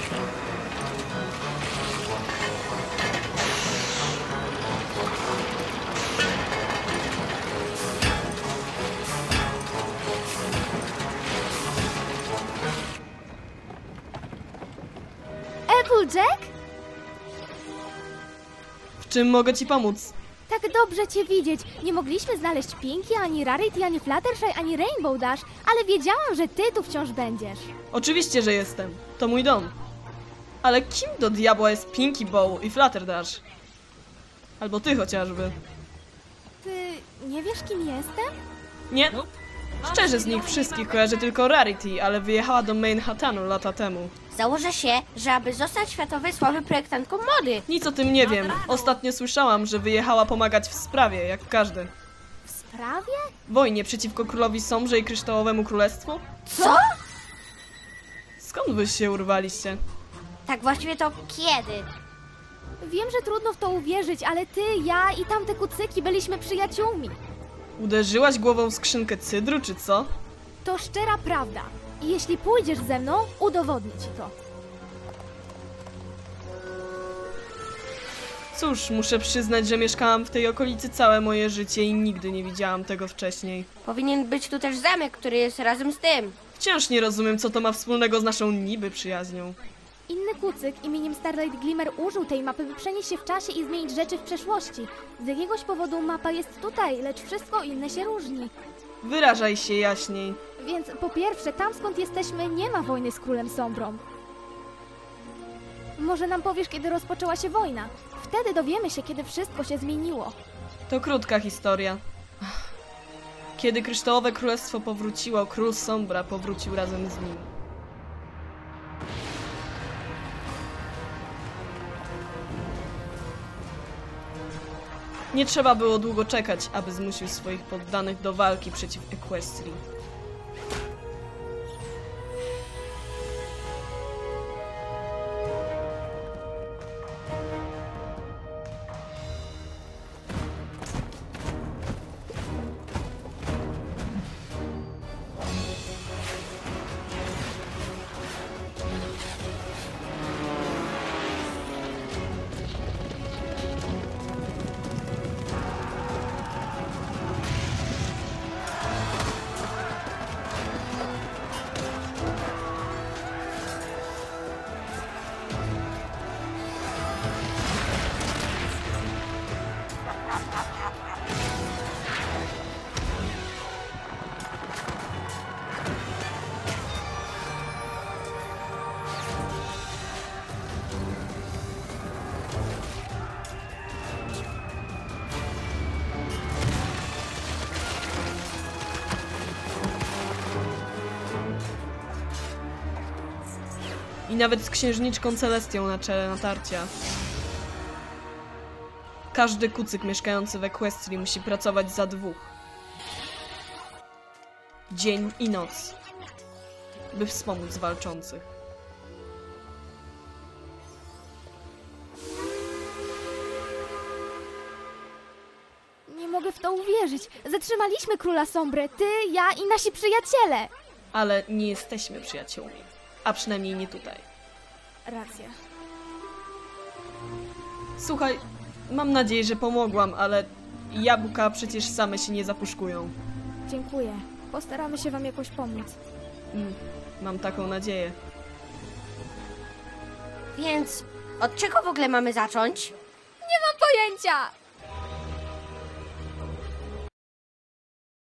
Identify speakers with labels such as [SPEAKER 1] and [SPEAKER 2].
[SPEAKER 1] Applejack?
[SPEAKER 2] W czym mogę ci pomóc?
[SPEAKER 1] Tak dobrze cię widzieć. Nie mogliśmy znaleźć Pinky, ani Rarity, ani Fluttershy, ani Rainbow Dash, ale wiedziałam, że ty tu wciąż będziesz.
[SPEAKER 2] Oczywiście, że jestem. To mój dom. Ale kim do diabła jest Pinky Bow i Flutterdash? Albo ty chociażby.
[SPEAKER 1] Ty nie wiesz, kim jestem?
[SPEAKER 2] Nie? Szczerze z nich wszystkich kojarzę tylko Rarity, ale wyjechała do Manhattanu lata temu.
[SPEAKER 3] Założę się, że aby zostać światowej sławy projektantką mody.
[SPEAKER 2] Nic o tym nie wiem. Ostatnio słyszałam, że wyjechała pomagać w sprawie, jak każdy.
[SPEAKER 1] W sprawie?
[SPEAKER 2] Wojnie przeciwko królowi Sombrze i Kryształowemu Królestwu?
[SPEAKER 3] Co?
[SPEAKER 2] Skąd wy się urwaliście?
[SPEAKER 3] Tak właściwie to kiedy?
[SPEAKER 1] Wiem, że trudno w to uwierzyć, ale ty, ja i tamte kucyki byliśmy przyjaciółmi.
[SPEAKER 2] Uderzyłaś głową w skrzynkę cydru, czy co?
[SPEAKER 1] To szczera prawda. I jeśli pójdziesz ze mną, udowodnię ci to.
[SPEAKER 2] Cóż, muszę przyznać, że mieszkałam w tej okolicy całe moje życie i nigdy nie widziałam tego wcześniej.
[SPEAKER 3] Powinien być tu też zamek, który jest razem z tym.
[SPEAKER 2] Wciąż nie rozumiem, co to ma wspólnego z naszą niby przyjaźnią.
[SPEAKER 1] Inny kucyk imieniem Starlight Glimmer użył tej mapy, by przenieść się w czasie i zmienić rzeczy w przeszłości. Z jakiegoś powodu mapa jest tutaj, lecz wszystko inne się różni.
[SPEAKER 2] Wyrażaj się jaśniej.
[SPEAKER 1] Więc po pierwsze, tam skąd jesteśmy nie ma wojny z Królem Sombrą. Może nam powiesz, kiedy rozpoczęła się wojna? Wtedy dowiemy się, kiedy wszystko się zmieniło.
[SPEAKER 2] To krótka historia. Kiedy Kryształowe Królestwo powróciło, Król Sombra powrócił razem z nim. Nie trzeba było długo czekać, aby zmusił swoich poddanych do walki przeciw Equestrii. I nawet z księżniczką Celestią na czele natarcia. Każdy kucyk mieszkający w Equestrii musi pracować za dwóch. Dzień i noc, by wspomóc walczących.
[SPEAKER 1] Nie mogę w to uwierzyć. Zatrzymaliśmy Króla Sombrę, ty, ja i nasi przyjaciele.
[SPEAKER 2] Ale nie jesteśmy przyjaciółmi. A przynajmniej nie tutaj.
[SPEAKER 1] Racja.
[SPEAKER 2] Słuchaj, mam nadzieję, że pomogłam, ale jabłka przecież same się nie zapuszkują.
[SPEAKER 1] Dziękuję. Postaramy się wam jakoś pomóc.
[SPEAKER 2] Mam taką nadzieję.
[SPEAKER 3] Więc od czego w ogóle mamy zacząć?
[SPEAKER 1] Nie mam pojęcia!